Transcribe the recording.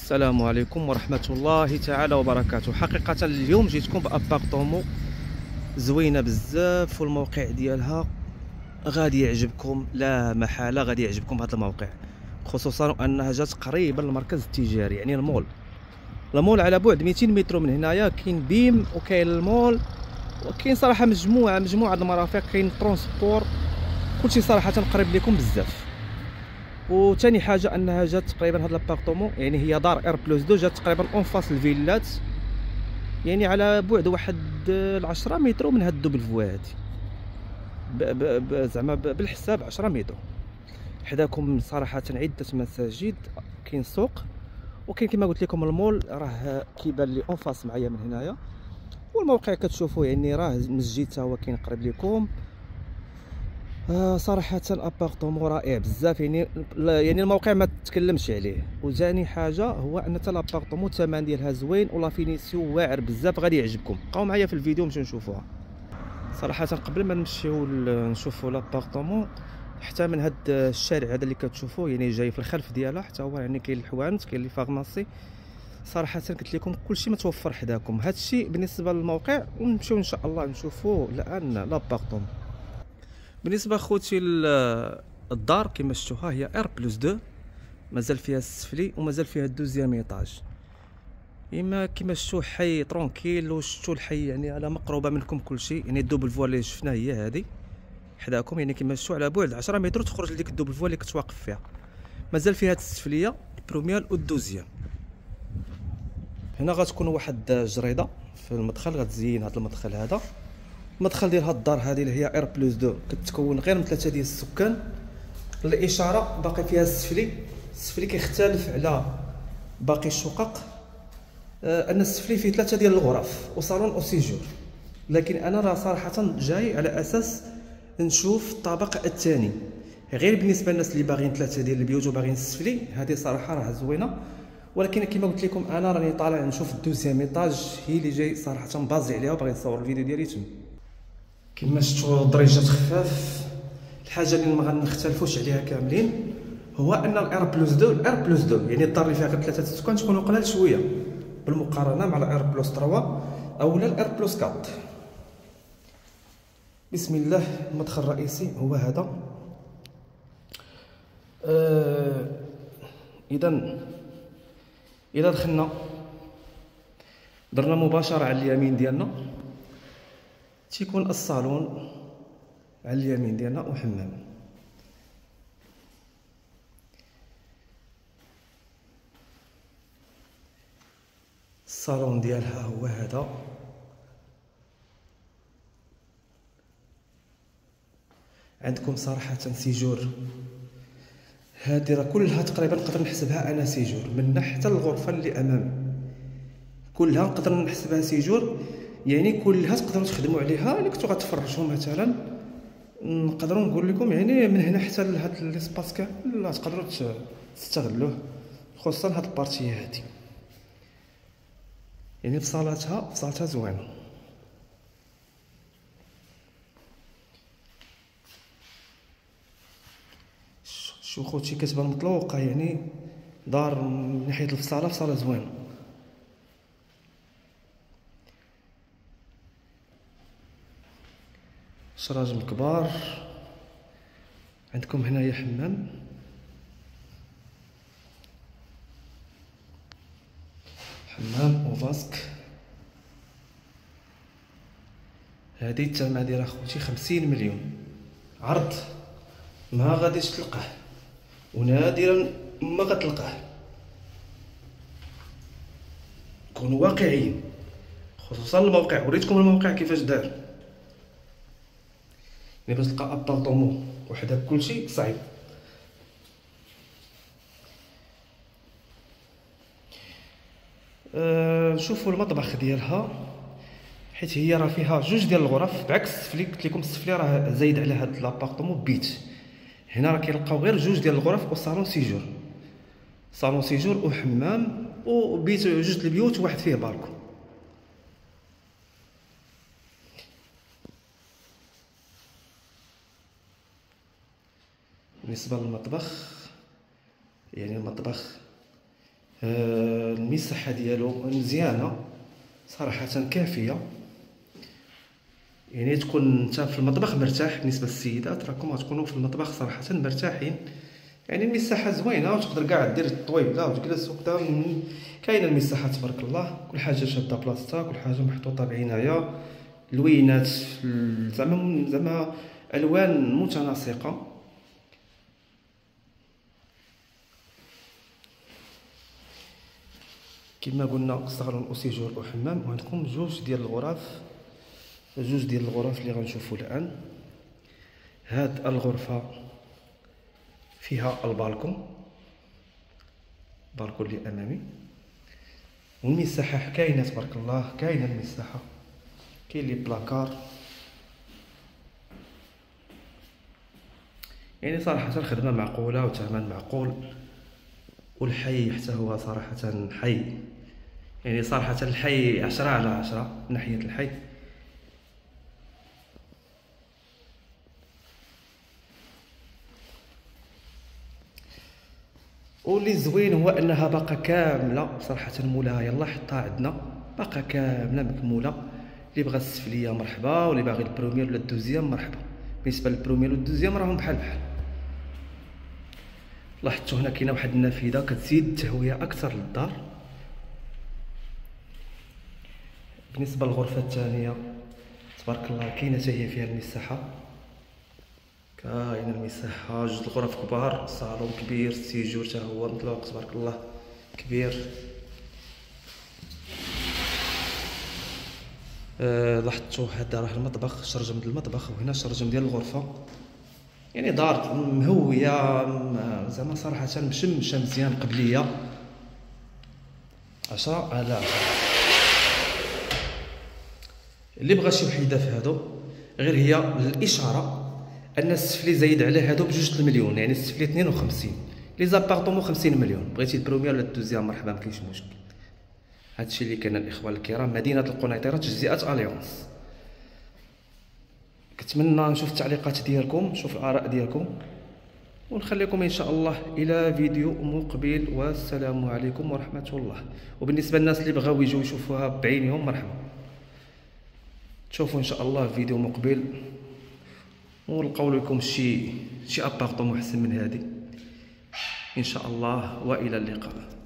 السلام عليكم ورحمة الله تعالى وبركاته. حقيقة اليوم جيتكم بابارطومون زوينة بزاف والموقع ديالها غادي يعجبكم، لا محالة غادي يعجبكم هذا الموقع، خصوصا انها جات قريبة للمركز التجاري يعني المول على بعد 200 متر من هنايا. كاين بيم وكاين المول وكاين صراحة مجموعة المرافق، كاين ترونسبور، كلشي صراحة قريب لكم بزاف. وثاني حاجه انها جات تقريبا هاد لابارطومون، يعني هي دار ار بلس 2، جات تقريبا اون فاس الفيلات، يعني على بعد واحد 10 متر من هاد الدوبل فوا هادي، زعما بالحساب 10 متر. حداكم صراحه عده مساجد، كاين سوق، وكاين كما قلت لكم المول راه كيبان لي اون فاس معايا من هنايا. والموقع كتشوفوا يعني راه مسجد تا هو كاين قريب لكم. صراحة ابارطومون رائع بزاف، يعني الموقع ما تتكلمش عليه. وثاني حاجة هو ان حتى لابارطومون الثمن ديالها زوين ولا فينيسيو واعر بزاف، غادي يعجبكم. بقاو معايا في الفيديو نمشيو نشوفوها. صراحة قبل ما نمشيو نشوفوا لابارطومون، حتى من هاد الشارع هذا اللي كتشوفوه يعني جاي في الخلف ديالها حتى هو، يعني كاين الحوانت، كاين لي فارماسي. صراحة قلت لكم كلشي متوفر حداكم. هادشي بالنسبة للموقع، ونمشيو ان شاء الله نشوفوا الان لابارطومون. بالنسبه خوتي الدار كما شفتوها هي ار بلس 2، مازال فيها السفلي ومازال فيها الدوزيام ايطاج. كما شفتوا حي ترونكيل، وشفتوا الحي يعني على مقربه منكم كلشي، يعني الدوبل فوا اللي شفنا هي هذه حداكم، يعني كما شفتوا على بعد 10 متر تخرج لديك الدوبل فوا اللي كنت واقف فيها. مازال فيها السفليه البروميال والدوزيام. هنا غتكون واحد جريده في المدخل غتزين هذا المدخل. هذا المدخل ديال هاد الدار هذه اللي هي ار بلس 2، كتكون غير من 3 ديال السكان. الاشاره باقي فيها السفلي كيختلف على باقي الشقق، ان السفلي فيه 3 ديال الغرف وصالون وسيجور. لكن انا راه صراحه جاي على اساس نشوف الطابق الثاني، غير بالنسبه للناس اللي باغيين 3 ديال البيوت وباغيين السفلي، هذه صراحه راه زوينه. ولكن كما قلت لكم انا راني طالع نشوف الدوزيام ايطاج، هي اللي جاي صراحه مبازي عليها وباغي نصور الفيديو ديالي تما. كما شفتوا دريجات خفاف. الحاجه اللي ما غنختلفوش عليها كاملين هو ان الار بلس 2 يعني الدار اللي فيها غير 3 سكان تكونوا قلال شويه بالمقارنه مع الار بلس 3 اولا الار بلس 4. بسم الله. المدخل الرئيسي هو هذا. اذا دخلنا درنا مباشره على اليمين ديالنا تيكون الصالون على اليمين ديالنا وحمام. الصالون ديالها هو هذا. عندكم صراحة سيجور، هذه راه كلها تقريبا نقدر نحسبها انا سيجور، من حتى الغرفة اللي امام كلها نقدر نحسبها سيجور. يعني كلها تقدروا تخدموا عليها، اللي كنتو غتفرجوا مثلا نقدروا نقول لكم يعني من هنا حتى لهاد ليسباس كامل تقدروا تستغلوه، خصوصا هاد البارتيه هادي، يعني بصالتها زوينه. شو خوتي كتبان مطلوقه، يعني دار من ناحيه الفصاله زوينه. شراجم كبار. عندكم هنايا حمام وفاسك. هذه الثمن ديالها خوتي 50 مليون. عرض ما غاديش تلقاه، ونادرا ما غتلقاه. كونوا واقعيين، خصوصا الموقع. وريتكم الموقع كيفاش دار، يعني باش تلقى ابارطومون وحدك كلشي صعيب. نشوفوا المطبخ ديالها، حيت هي راه فيها 2 ديال الغرف، بعكس السفلي قلت لكم السفلي راه زايد على هاد لابارطومون بيت. هنا راه كيلقاو غير 2 ديال الغرف وصالون سيجور وحمام وبيت، 2 البيوت وواحد فيه بالكون. بالنسبه للمطبخ، يعني المطبخ المساحه ديالو مزيانه صراحه كافيه، يعني تكون انت في المطبخ مرتاح. بالنسبه للسيدات راكم غتكونوا في المطبخ صراحه مرتاحين، يعني المساحه زوينه وتقدر كاع دير الطويبله وتجلس وكذا. كاينه المساحه تبارك الله، كل حاجه شاده بلاصتها، كل حاجه محطوطه بعنايه، لوينات زعما الوان متناسقه. كما قلنا صالون وسيجور وحمام، وعندكم جوج ديال الغرف اللي غنشوفوا الان. هاد الغرفه فيها البالكون اللي امامي، والمساحه كاينه تبارك الله، كاينه المساحه، كاين لي بلاكار. يعني صراحه الخدمه معقوله وثمن معقول، والحي حتى هو صراحه حي، يعني صراحه الحي 10/10 من ناحيه الحي. واللي زوين هو انها باقا كامله صراحه، مولاها يلا حطها عندنا باقا كامله مكموله. اللي بغى السفليه مرحبا، واللي باغي البروميير ولا الدوزيام مرحبا. بالنسبه للبروميير والدوزيام راهم بحال بحال. لاحظتوا هنا كاينه واحد النافذه كتزيد التهويه اكثر للدار. بالنسبه للغرفه الثانيه تبارك الله كاينه حتى هي فيها المساحه، كاينه المساحه، جوج الغرف كبار، صالون كبير، السيجور حتى هو مطلوق تبارك الله كبير. لاحظتوا هذا راه المطبخ، شرجم ديال المطبخ، وهنا شرجم ديال الغرفه. يعني دار مهويه زعما صراحه مشمشه مزيان، قبليه 10/10. اللي بغى شي وحيده في هادو غير هي للاشاره ان السفلي زايد على هادو ب2 المليون، يعني السفلي 52، لي زابارطومون 50 مليون. بغيتي البروميير ولا الدوزيام مرحبا، مكاينش مشكل. هادشي اللي كان الاخوان الكرام، مدينه القنيطره، تجزئه اليونس. كنتمنى نشوف التعليقات ديالكم، نشوف الاراء ديالكم، ونخليكم ان شاء الله الى فيديو مقبل، والسلام عليكم ورحمه الله. وبالنسبه للناس اللي بغاو يجوا يشوفوها بعينهم مرحبا، تشوفوا ان شاء الله فيديو مقبل، ونلقاو لكم شي ابارطوم احسن من هذه ان شاء الله، والى اللقاء.